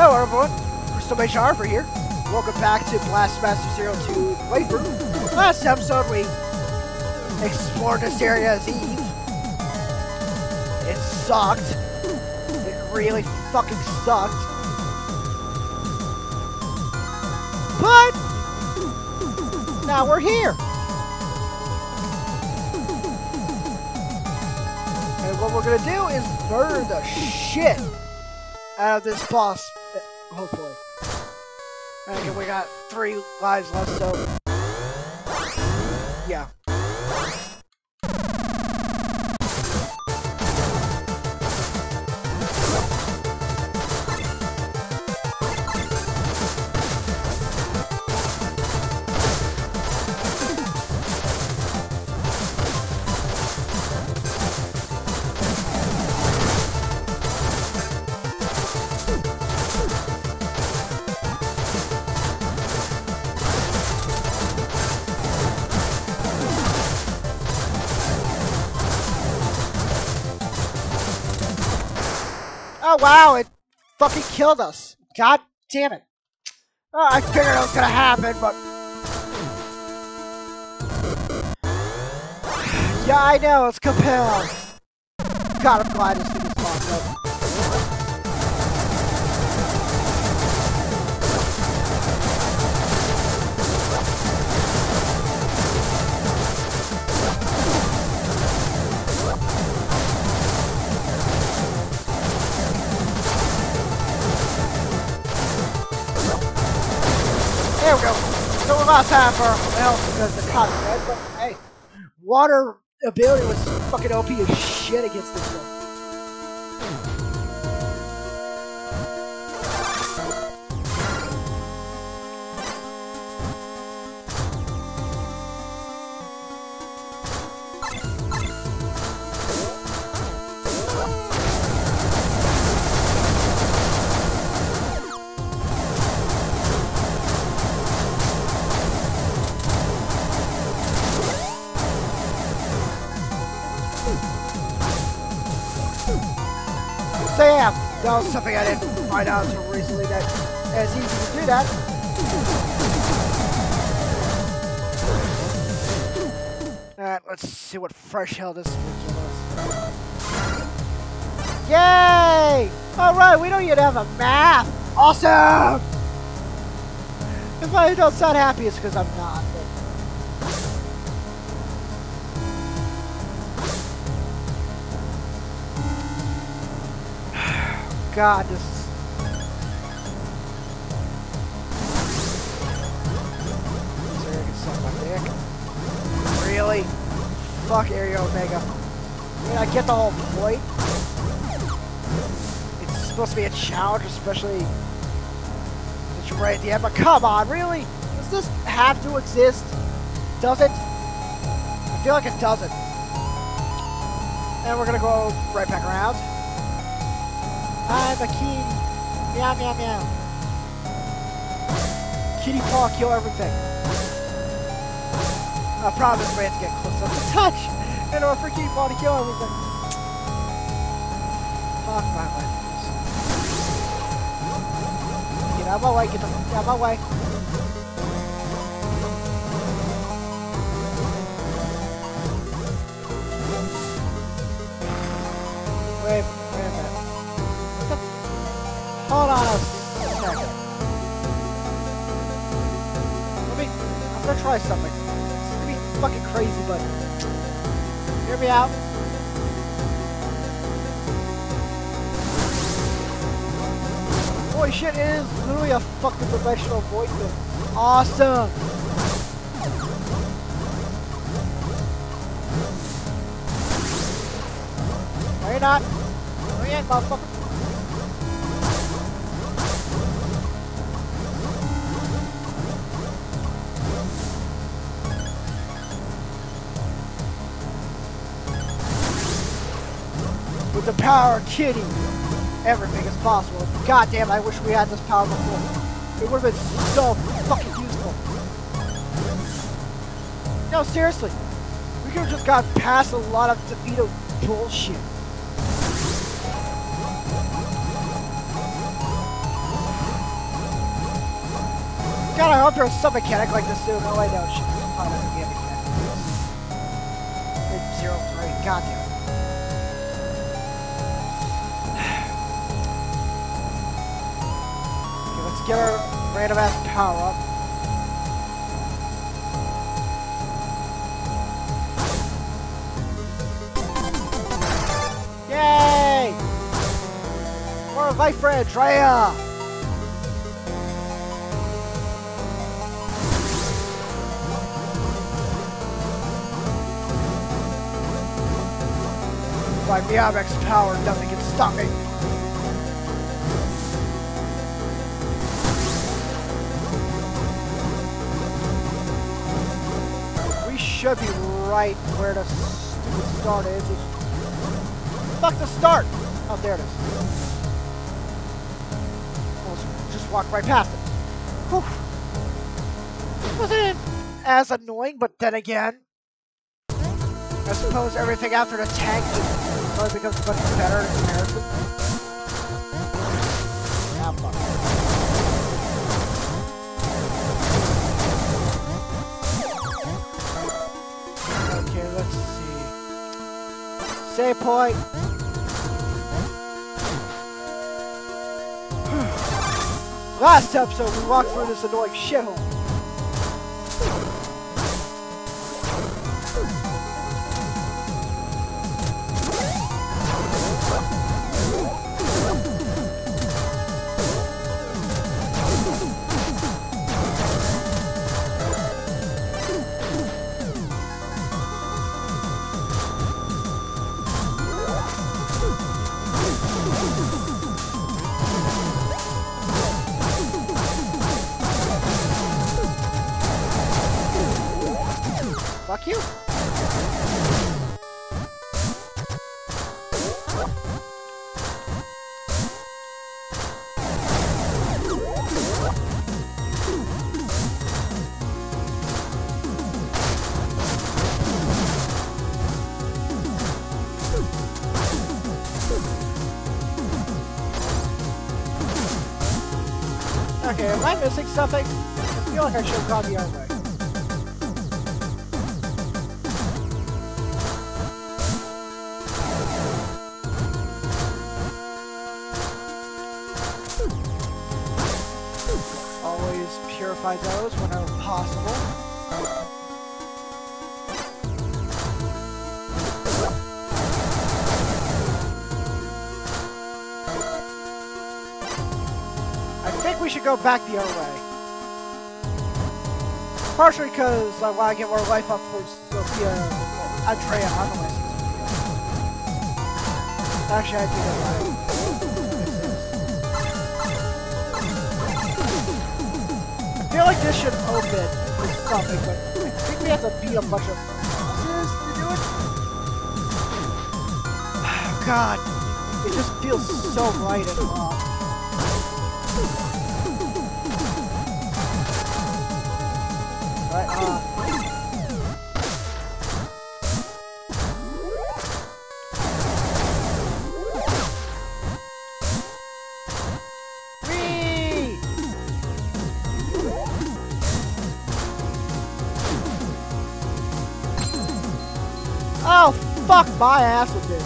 Hello everyone, Crystal Mage Harper here. Welcome back to Blast Master 02 playthrough. Last episode we explored this area as Eve. It sucked. It really fucking sucked. But now we're here. And what we're gonna do is burn the shit out of this boss, hopefully. Okay, we got 3 lives left, so yeah. Oh wow, it fucking killed us. God damn it. Oh, I figured it was gonna happen, but yeah, I know, it's compelled. God, I'm glad this thing is locked up. There we go. So we're about time for health because the cotton red, but hey, water ability was fucking OP as shit against this one. So yeah, that was something I didn't find out until recently, that it's easy to do that. Alright, let's see what fresh hell this is. Yay! Alright, we don't even have a map! Awesome! If I don't sound happy, it's because I'm not. God, this is... Sorry, I can suck my dick. Really? Fuck Area Omega. I mean, I get the whole point. It's supposed to be a challenge, especially since you're right at the end, but come on, really? Does this have to exist? Does it? I feel like it doesn't. And we're gonna go right back around. I'm a kitty. Meow, meow, meow. Kitty paw, kill everything. I promise we have to get close enough to touch in order for kitty paw to kill everything. Fuck my life. Get out of my way, get the fuck out of my way. Wait a minute. Hold on a second. I'm gonna try something. It's gonna be fucking crazy, but hear me out. Holy shit, it is literally a fucking professional voice thing. Awesome! No, you're not. No, you ain't, motherfucker. With the power of Kitty, everything is possible. God damn, I wish we had this power before. It would have been so fucking useful. No, seriously. We could have just got past a lot of DeVito bullshit. God, I hope there's some mechanic like this soon. Oh, I know. Shit, there's probably not gonna be a mechanic like this. 03. God damn it. Okay, let's get our random ass power up. Yay! More life for Andreia! My Miamek's power, nothing can stop me. We should be right where the stupid start is. Fuck the start! Oh, there it is. Almost just walk right past it. Whew. Wasn't as annoying, but then again, I suppose everything after the tank just probably becomes much better in comparison. Yeah, fuck. Okay, let's see. Save point. Last episode, we walked through this annoying shithole. Fuck you. Okay, am I missing something? I feel like I should have gone the other way. Always purify those whenever possible. I think we should go back the other way. Partially because I want to get more life up for Sophia, Andreia, I don't know. Actually, I do that right. I feel like this should open with something, but I think we have to beat a bunch of bosses to do it. Oh, God, it just feels so right and wrong. Right, Whee! Oh, fuck my ass with this.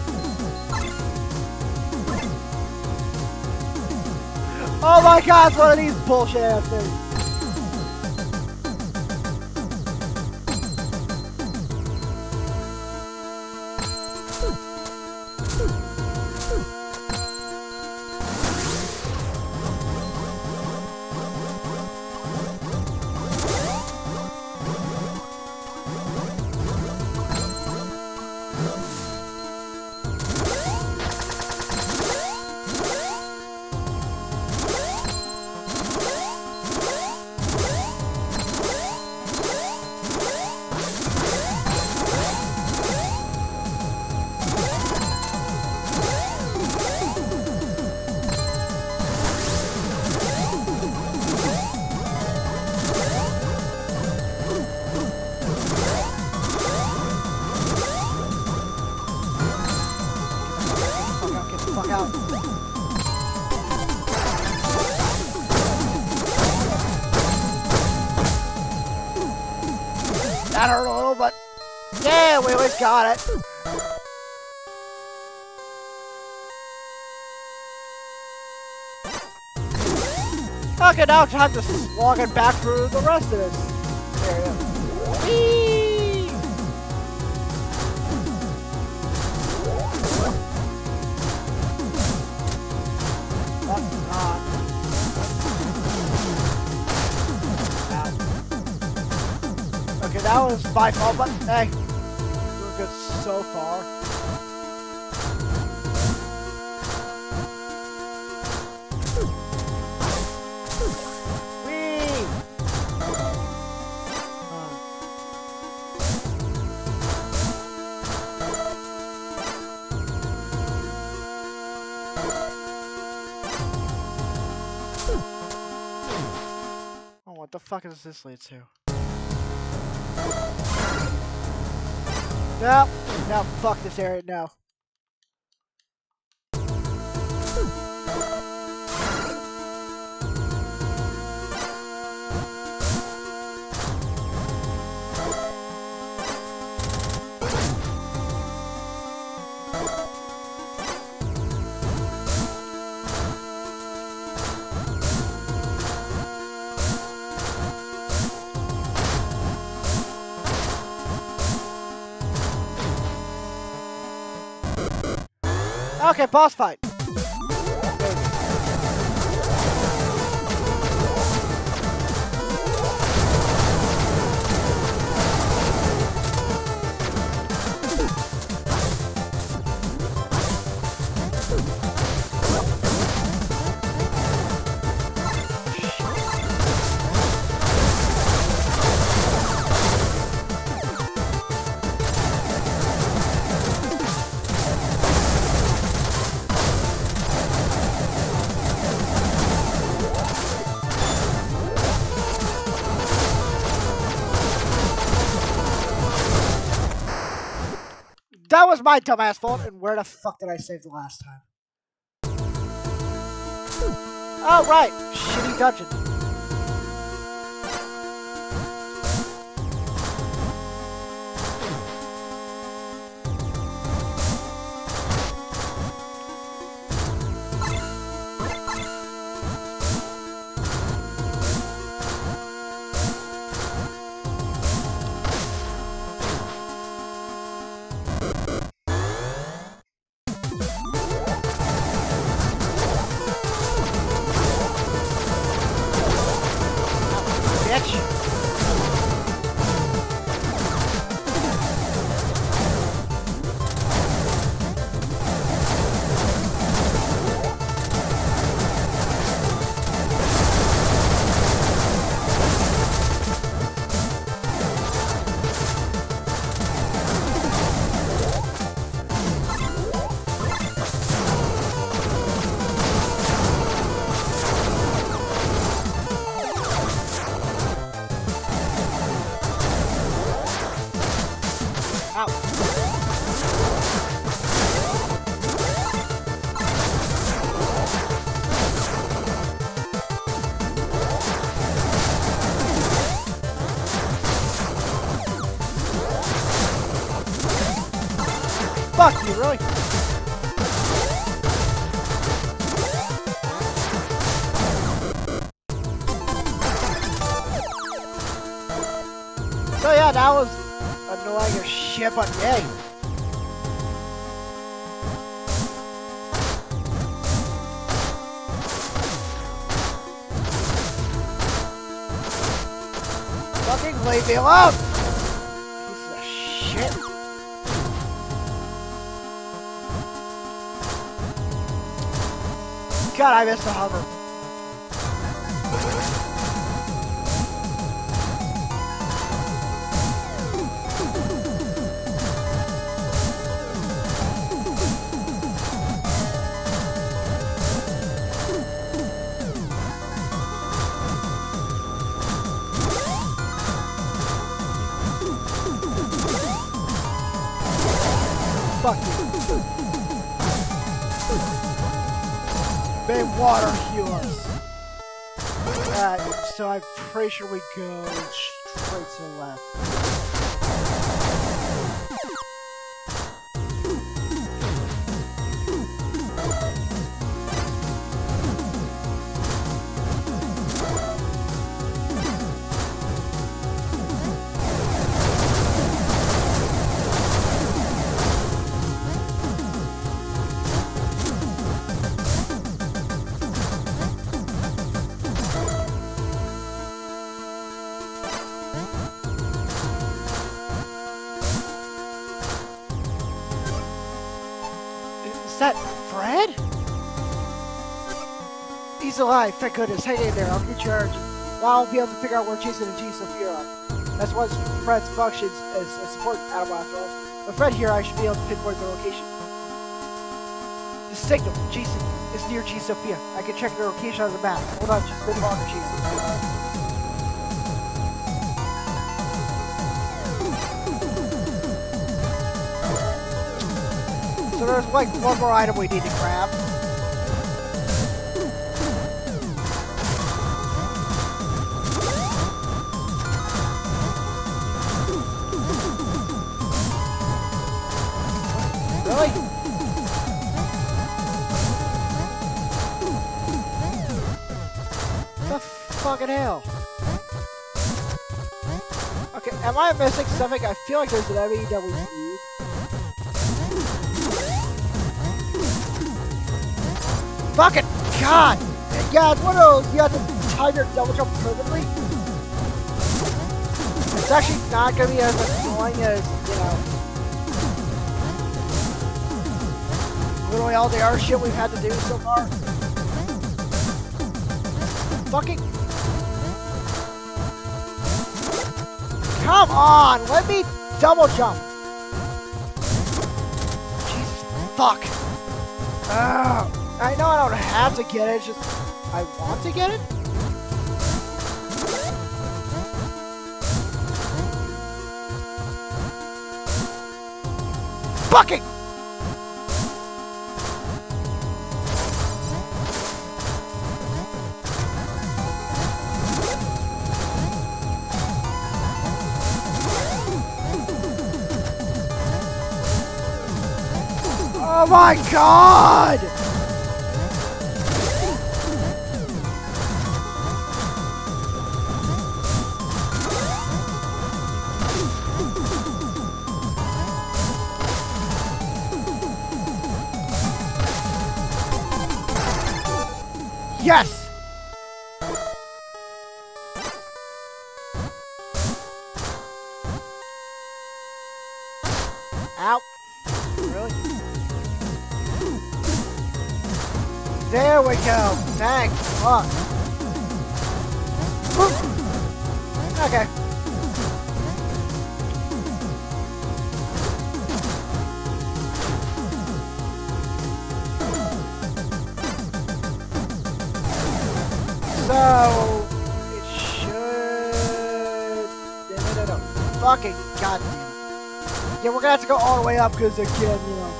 Oh my God, it's one of these bullshit ass things. That hurt a little, but yeah, we always got it. Okay, now time to slog it back through the rest of this area. Whee! Okay, that was my fault, but hey, we're good so far. What the fuck does this lead to? No, no, fuck this area, no. Okay, boss fight. That was my dumbass fault, and where the fuck did I save the last time? Oh, right. Shitty dungeon. Fuck you, really? So yeah, that was annoying as shit, but yay. Fucking leave me alone! Piece of shit. God, I missed the hover. Fuck you. May water heal us. Alright, so I'm pretty sure we go straight to the left. Is that Fred? He's alive, thank goodness. Hang in there, I'll get charged. Now I'll be able to figure out where Jason and G-Sophia are. That's what Fred's functions as a support animal after all. With Fred here, I should be able to pinpoint their location. The signal, Jason, is near G-Sophia. I can check their location on the map. Hold on, just a bit longer, Jason. So there's like one more item we need to grab. Really? The fucking hell? Okay, am I missing something? I feel like there's an enemy that we need. Fucking God! Yeah, it's one of those, you have to time your double jump perfectly. It's actually not gonna be as annoying as, you know, literally all the other shit we've had to do so far. Fucking... Come on! Let me double jump! Jesus, fuck! I know I don't have to get it, it's just... I want to get it? Fucking! Oh my God! Yes! Ow. Really? There we go. Thank fuck. Okay. So it should. No. Fucking goddamn it. Yeah, we're gonna have to go all the way up because again, you know,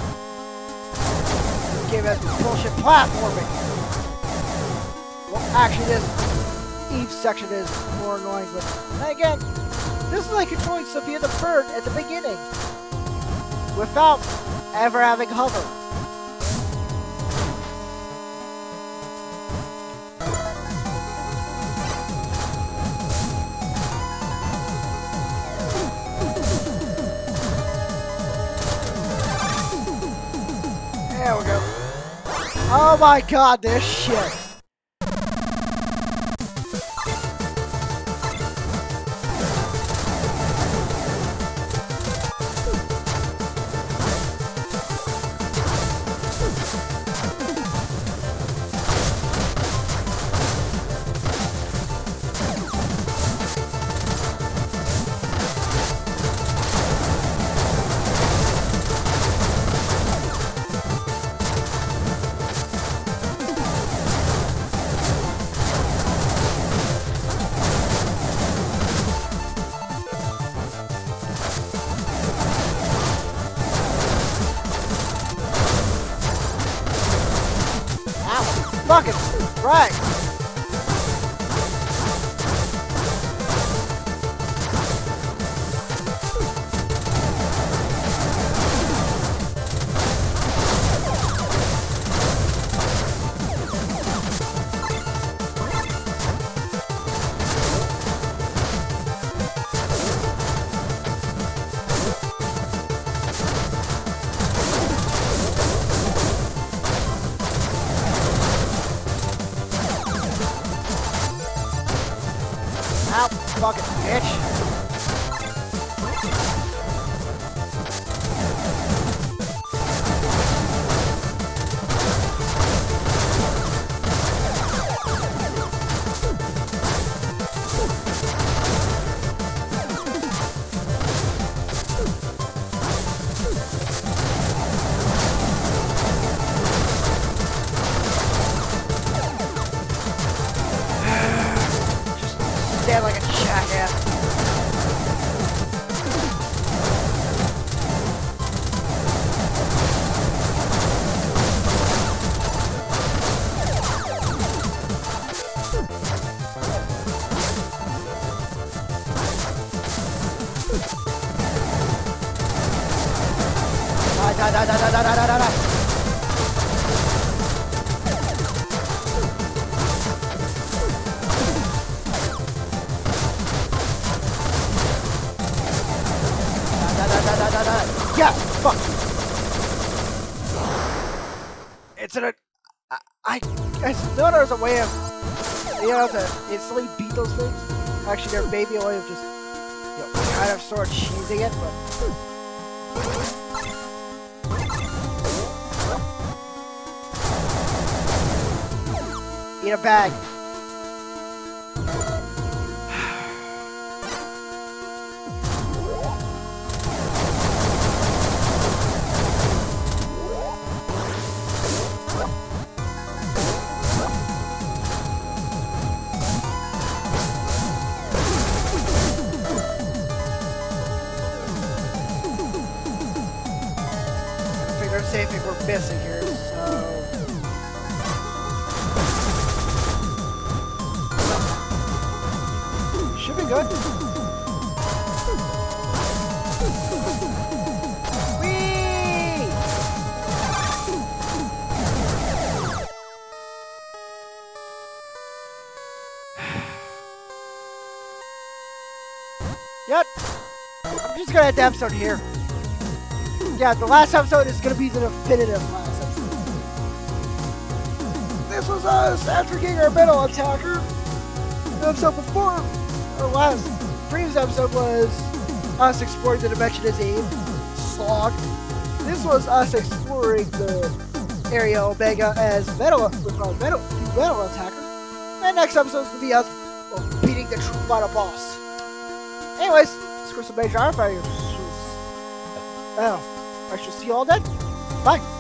this game has bullshit platforming. Well, actually, this Eve section is more annoying, but then again, this is like controlling Sophia the Bird at the beginning without ever having hover. There we go. Oh my God, this shit. Fucking right. Out, fucking bitch. Die, die, die, die, die, die, die, die. Yeah, fuck. It's an. I thought there was a way of, to instantly beat those things. Actually, there may be a way of just, kind of sort of cheesing it, but. Eat a bag. Same thing we're missing here, so... Should be good. Whee! Yep. I'm just gonna end the episode here. Yeah, the last episode is going to be the definitive last episode. This was us after getting our metal attacker. The episode before, previous episode was us exploring the dimension as Abe, Slog. This was us exploring the area Omega as metal attacker. And next episode is going to be us beating the true final boss. Anyways, this was some major armor. I shall see you all then. Bye.